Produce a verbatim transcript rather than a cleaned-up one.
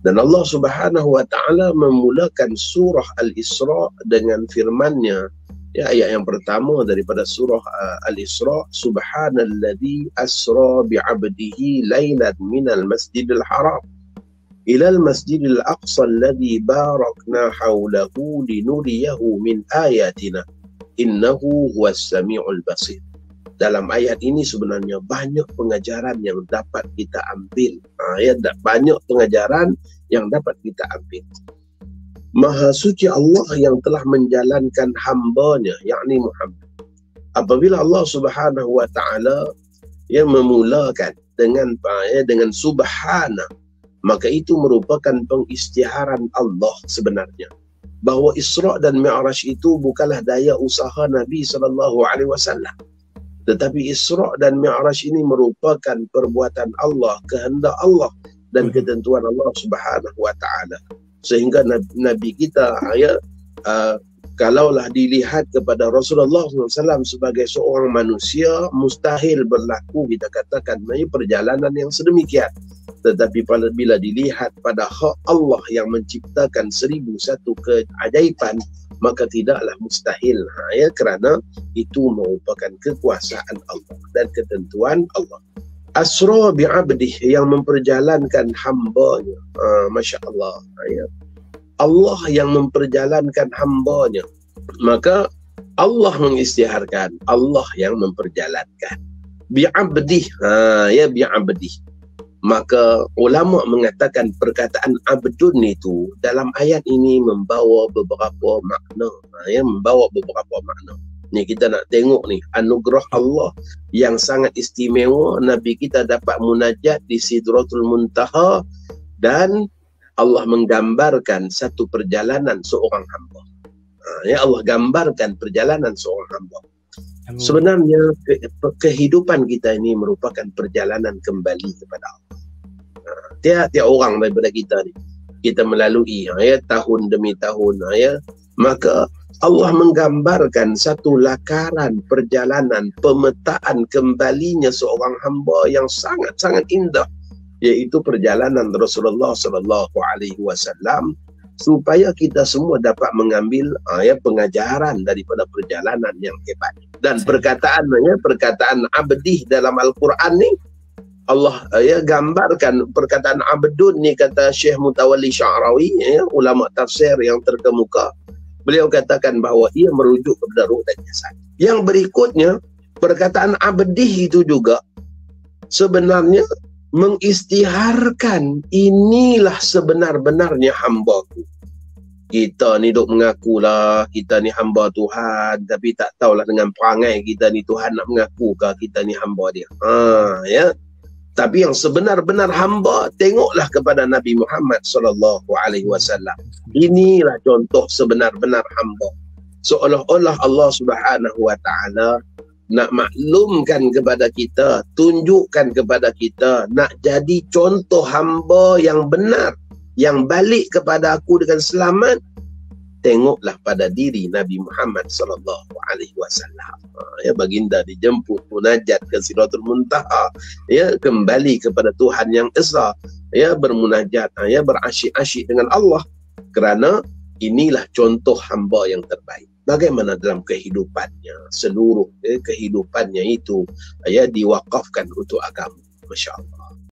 Dan Allah Subhanahu wa taala memulakan surah Al-Isra dengan firman-Nya, ya, ayat yang pertama daripada surah uh, Al-Isra, subhanalladzi asra bi'abdihi lailan minal masjidil haram ilal masjidil aqsa alladzi barakna haulahu linuriyahu min ayatina innahu huwas samiul basir. Dalam ayat ini sebenarnya banyak pengajaran yang dapat kita ambil. Ha, ya, banyak pengajaran yang dapat kita ambil. Maha suci Allah yang telah menjalankan hamba-Nya, yakni Muhammad. Apabila Allah Subhanahu wa taala yang memulakan dengan ya, dengan subhana, maka itu merupakan pengisytiharan Allah sebenarnya, bahawa Isra dan Mi'raj itu bukanlah daya usaha Nabi sallallahu alaihi wasallam. Tetapi Isra dan Mi'raj ini merupakan perbuatan Allah, kehendak Allah dan ketentuan Allah Subhanahu wa taala. Sehingga Nabi, Nabi kita ya, uh, kalaulah dilihat kepada Rasulullah sallallahu alaihi wasallam sebagai seorang manusia, mustahil berlaku kita katakan perjalanan yang sedemikian. Tetapi bila dilihat pada hak Allah yang menciptakan seribu satu keajaiban, maka tidaklah mustahil, ha, ya, kerana itu merupakan kekuasaan Allah dan ketentuan Allah. Asra bi'abdih, yang memperjalankan hamba-Nya. Ha, Masya Allah, ha, ya. Allah yang memperjalankan hamba-Nya, maka Allah mengisytiharkan, Allah yang memperjalankan. Bi'abdih, ha, ya, bi'abdih. Maka ulama mengatakan perkataan abdun itu dalam ayat ini membawa beberapa makna, ya, membawa beberapa makna. Ni kita nak tengok ni anugerah Allah yang sangat istimewa. Nabi kita dapat munajat di Sidratul Muntaha dan Allah menggambarkan satu perjalanan seorang hamba. Ya, Allah gambarkan perjalanan seorang hamba. Sebenarnya ke, kehidupan kita ini merupakan perjalanan kembali kepada Allah. Tiap-tiap orang daripada kita ni, kita melalui, ya, tahun demi tahun, ya, maka Allah menggambarkan satu lakaran perjalanan pemetaan kembalinya seorang hamba yang sangat-sangat indah, iaitu perjalanan Rasulullah sallallahu alaihi wasallam, supaya kita semua dapat mengambil ya, pengajaran daripada perjalanan yang hebat. Dan perkataannya, perkataan abdih dalam Al-Quran ni, Allah ya, gambarkan perkataan abdun ni, kata Syekh Mutawalli Sya'rawi, ya, ulama tafsir yang terkemuka. Beliau katakan bahawa ia merujuk kepada ruh dan jasad. Yang berikutnya, perkataan abdih itu juga sebenarnya mengisytiharkan, inilah sebenar-benarnya hamba-Ku. Kita ni duk mengakulah kita ni hamba Tuhan, tapi tak tahulah dengan perangai kita ni Tuhan nak mengakukah kita ni hamba Dia. Ha, ya. Tapi yang sebenar-benar hamba, tengoklah kepada Nabi Muhammad sallallahu alaihi wasallam. Inilah contoh sebenar-benar hamba. Seolah-olah Allah Subhanahu wa taala nak maklumkan kepada kita, tunjukkan kepada kita, nak jadi contoh hamba yang benar, yang balik kepada Aku dengan selamat. Tengoklah pada diri Nabi Muhammad sallallahu alaihi wasallam. Ya, baginda dijemput munajat ke Sidratul Muntaha, ya, kembali kepada Tuhan yang Esa, ya, bermunajat, ya, berasyik-asyik dengan Allah, kerana inilah contoh hamba yang terbaik. Bagaimana dalam kehidupannya, seluruh ya, kehidupannya itu, ya, diwakafkan untuk agama. Masya Allah.